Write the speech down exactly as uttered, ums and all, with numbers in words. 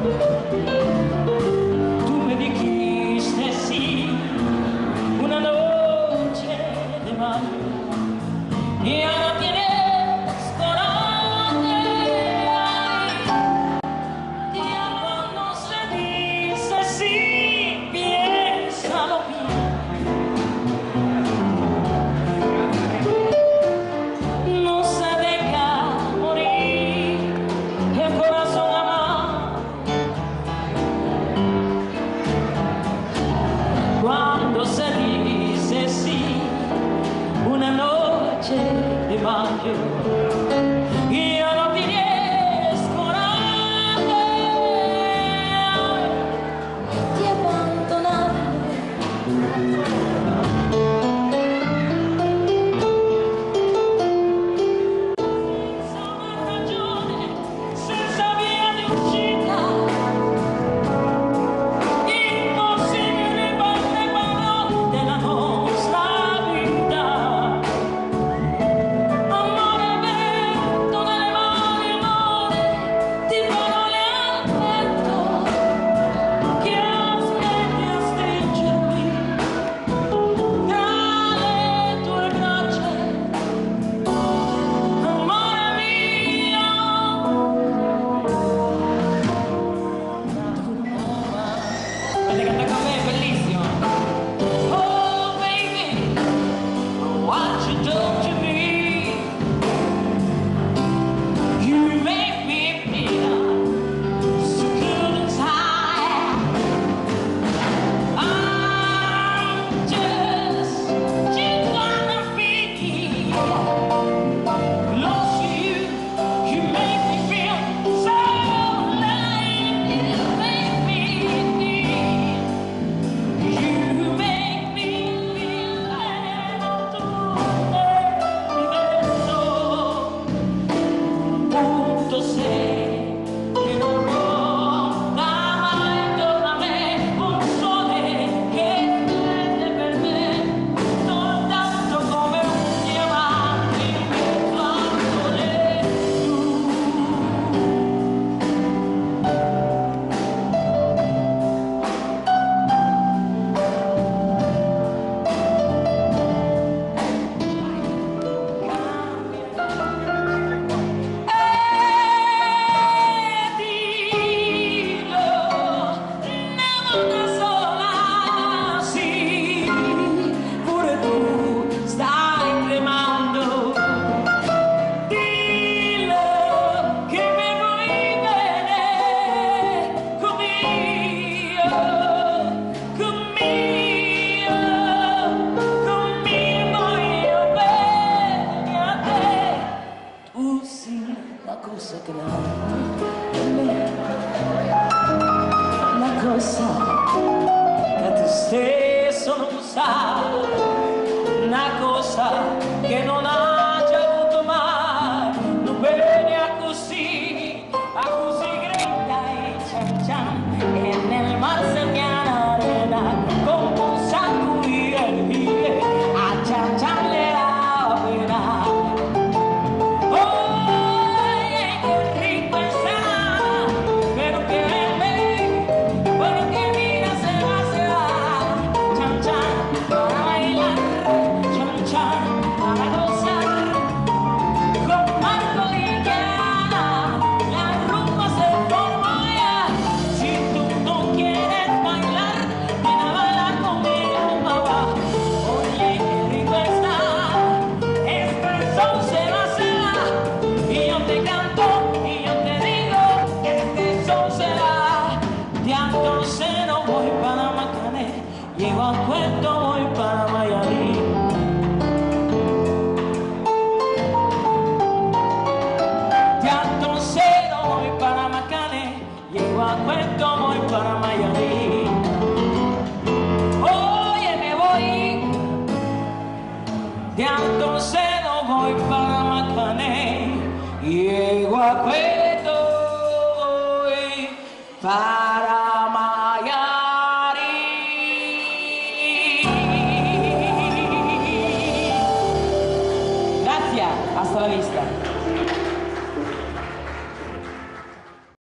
Tú me dijiste sí, una noche de mayo, y ahora tienes coraje. Tiempo no se dice sí, piénsalo bien. No se deja morir el corazón amado cuando se dice sí, una noche de mayo, y ya no tienes coraje de abandonarme. Senza ragione, senza via di uscita, impossibile farne parole della nostra vita. Amore aperto nelle mani, amore di parole al petto, che aspetti a stringermi tra le tue braccia. Amore mio, avete cantato con me, è bellissimo. Oh baby, what you done to me, you make me feel so good inside. I'm just, just wanna feel close to you. You make me feel so alive. You make me feel, you make me feel like tutto l'universo. Punto sei che non ronda mai intorno a me, un sole che splende per me soltanto come un diamante in mezzo al sole. E dillo, una volta sola, sì, pure tu stai tremando. Dillo che mi vuoi bene, come io, come io, come voglio bene a te. Tu sì, la cosa grande per me, la cosa che tu stesso non sai, una cosa che non ha già avuto mai, non bene a così, a così grande e cian cian, e nel mar segnala arena con un sacco di energie, a cian cian le la pena. Oye, qué rico está, pero que me, pero que mira se va, se va, chan chan, para bailar, chan chan, para gozar, con Marco y Diana, la rumba se formó ya. Si tú no quieres bailar, ven a bailar conmigo, papá. Oye, qué rico está, este son se va, se va, y yo te canto y yo te digo que este son se va. De Atoncero voy para Macané, llego a Puerto voy para Miami. De Atoncero voy para Macané, llego a Puerto voy para Miami. Oye, me voy de Atoncero voy para Macané, llego a Puerto voy para